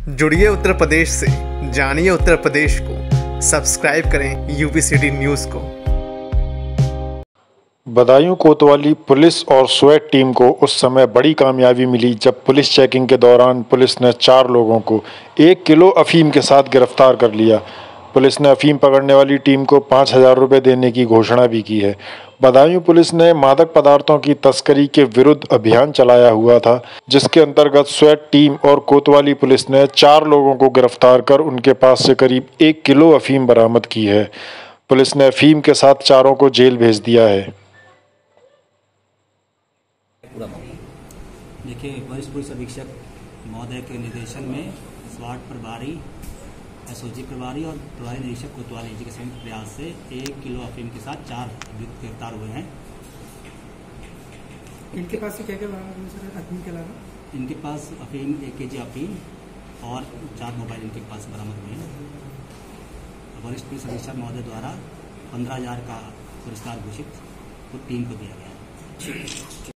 जुड़िए उत्तर प्रदेश से, जानिए उत्तर प्रदेश को। सब्सक्राइब करें यूपी सिटी न्यूज़ को। बदायूं कोतवाली पुलिस और स्वैट टीम को उस समय बड़ी कामयाबी मिली जब पुलिस चेकिंग के दौरान पुलिस ने 4 लोगों को 1 किलो अफीम के साथ गिरफ्तार कर लिया। पुलिस ने अफीम पकड़ने वाली टीम को 5,000 रुपये देने की घोषणा भी की है। बदायूं पुलिस ने मादक पदार्थों की तस्करी के विरुद्ध अभियान चलाया हुआ था, जिसके अंतर्गत स्वैट टीम और कोतवाली पुलिस ने 4 लोगों को गिरफ्तार कर उनके पास से करीब 1 किलो अफीम बरामद की है। पुलिस ने अफीम के साथ चारों को जेल भेज दिया है। देखिए, वरिष्ठ पुलिस अधीक्षक महोदय के निर्देशन में स्वाट प्रभारी, एसओजी प्रभारी और प्रभारी निरीक्षक कोतवाली जी के संयुक्त प्रयास से 1 किलो अफीम के साथ 4 अभियुक्त गिरफ्तार हुए हैं। इनके पास से क्या क्या बरामद हुआ सर अफीम के अलावा? इनके पास अफीम 1 केजी अफीम और 4 मोबाइल इनके पास बरामद हुए हैं। वरिष्ठ पुलिस अधीक्षक महोदय द्वारा 15,000 का पुरस्कार घोषित टीम को दिया गया है।